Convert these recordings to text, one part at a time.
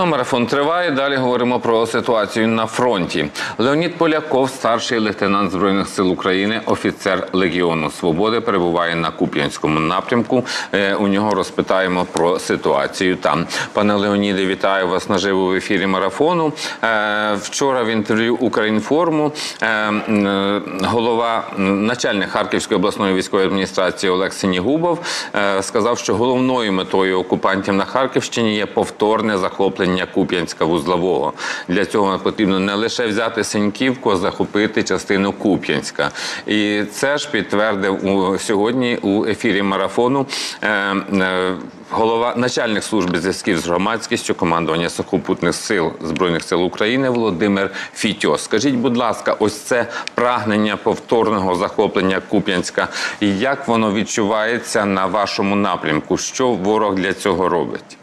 Марафон триває. Далі говоримо про ситуацію на фронті. Леонід Поляков, старший лейтенант Збройних сил України, офіцер Легіону Свободи, перебуває на Куп'янському напрямку. У нього розпитаємо про ситуацію там. Пане Леоніде, вітаю вас наживо в ефірі Марафону. Вчора в інтерв'ю «Укрінформу» начальник Харківської обласної військової адміністрації Олег Синігубов сказав, що головною метою окупантів на Харківщині є повторне захоплення Куп'янська-Вузлового. Для цього потрібно не лише взяти Синьківку, а захопити частину Куп'янська. І це ж підтвердив сьогодні у ефірі Марафону начальник служби зв'язків з громадськістю командування сухопутних сил Збройних сил України Володимир Фітьо. Скажіть, будь ласка, ось це прагнення повторного захоплення Куп'янська, як воно відчувається на вашому напрямку? Що ворог для цього робить?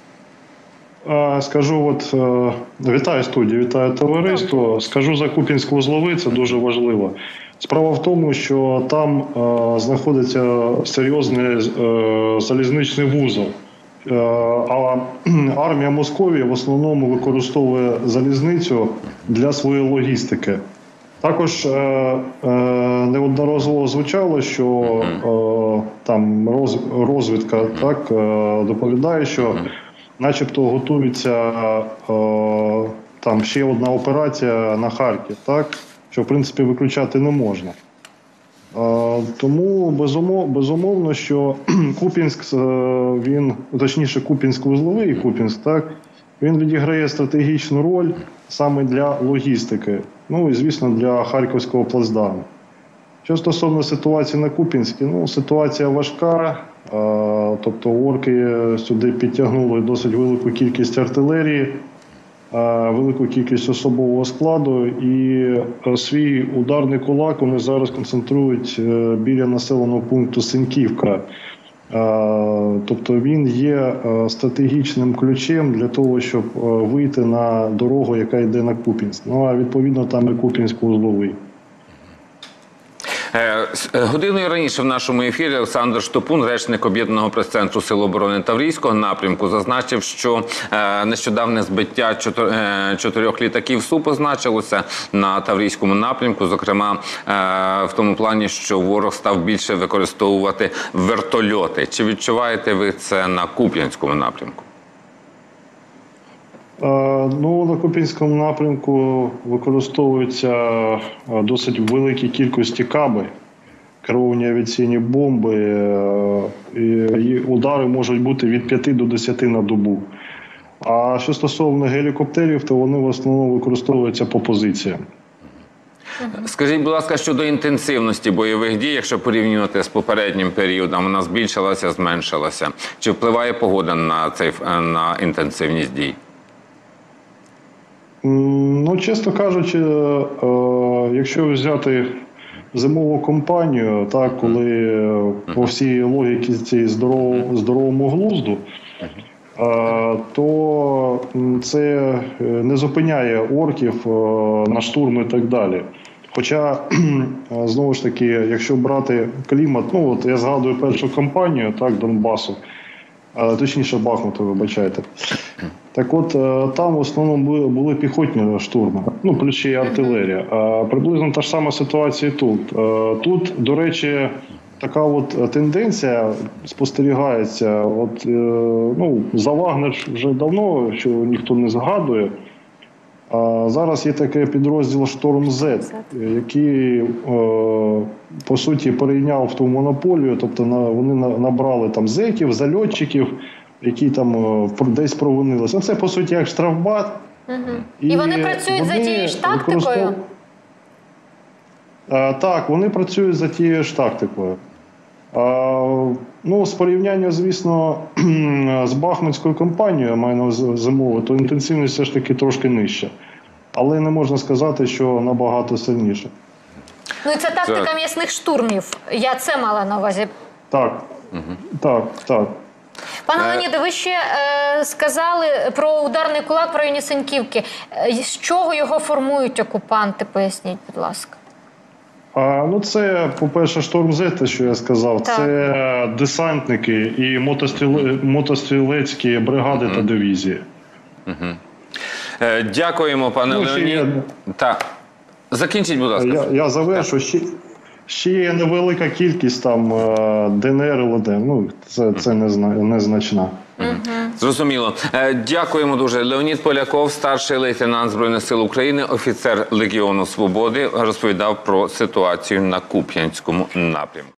Скажу, вітаю студію, вітаю товариство. Скажу за Куп'янськ-Вузловий, це дуже важливо. Справа в тому, що там знаходиться серйозний залізничний вузол. А армія Московії в основному використовує залізницю для своєї логістики. Також неодноразово звучало, що там розвідка доповідає, що начебто готується там ще одна операція на Харків, що в принципі виключати не можна. Тому безумовно, що Куп'янськ, Куп'янськ-Вузловий, він відіграє стратегічну роль саме для логістики, ну і звісно для Харківського плацдарму. Що стосовно ситуації на Куп'янській, ситуація важка, тобто орки сюди підтягнули досить велику кількість артилерії, велику кількість особового складу, і свій ударний кулак вони зараз концентрують біля населеного пункту Синьківка. Тобто він є стратегічним ключем для того, щоб вийти на дорогу, яка йде на Куп'янськ. А відповідно там і Куп'янськ-Вузловий. Годиною раніше в нашому ефірі Олександр Штопун, речник Об'єднаного прес-центру Сил оборони Таврійського напрямку, зазначив, що нещодавне збиття 4 літаків СУ позначилося на Таврійському напрямку, зокрема в тому плані, що ворог став більше використовувати вертольоти. Чи відчуваєте ви це на Куп'янському напрямку? На Куп'янському напрямку використовуються досить великі кількості каби, керовані авіаційні бомби, і удари можуть бути від 5 до 10 на добу. А що стосовно гелікоптерів, то вони в основному використовуються по позиціям. Скажіть, будь ласка, щодо інтенсивності бойових дій, якщо порівнювати з попереднім періодом, вона збільшилася, зменшилася? Чи впливає погода на інтенсивність дій? Чесно кажучи, якщо взяти зимову кампанію, коли по всій логіці цієї здоровому глузду, то це не зупиняє орків на штурм і так далі. Хоча, знову ж таки, якщо брати клімат, я згадую першу кампанію, Донбасу, точніше Бахмуту, вибачайте. Так от, там в основному були піхотні штурми, плюс ще й артилерія. Приблизно та ж сама ситуація тут. Тут, до речі, така тенденція спостерігається. За Вагнер вже давно, що ніхто не згадує. Зараз є такий підрозділ «Шторм-З», який, по суті, перейняв ту монополію, тобто вони набрали там зеків, зальотчиків, які там десь провинилися. Це, по суті, як штрафбат. І вони працюють за тією ж тактикою? Так, вони працюють за тією ж тактикою. З порівняння, звісно, з Бахмутською кампанією, маю на увазі зимовою, то інтенсивність все ж таки трошки нижча. Але не можна сказати, що набагато сильніше. І це тактика м'ясних штурмів. Я це мала на увазі. Так. Пане Леоніде, ви ще сказали про ударний кулак в районі Синьківки. З чого його формують окупанти? Поясніть, будь ласка. Це, по-перше, «Шторм-З», те, що я сказав. Так. Це десантники і мотострілецькі бригади та дивізії. Дякуємо, пане Ну, ще Леонід. є- Так. Закінчіть, будь ласка. Я завершу, ще є невелика кількість там ДНР, ЛДН, ну це незначна. Зрозуміло. Дякуємо дуже. Леонід Поляков, старший лейтенант Збройних сил України, офіцер Легіону Свободи, розповідав про ситуацію на Куп'янському напрямку.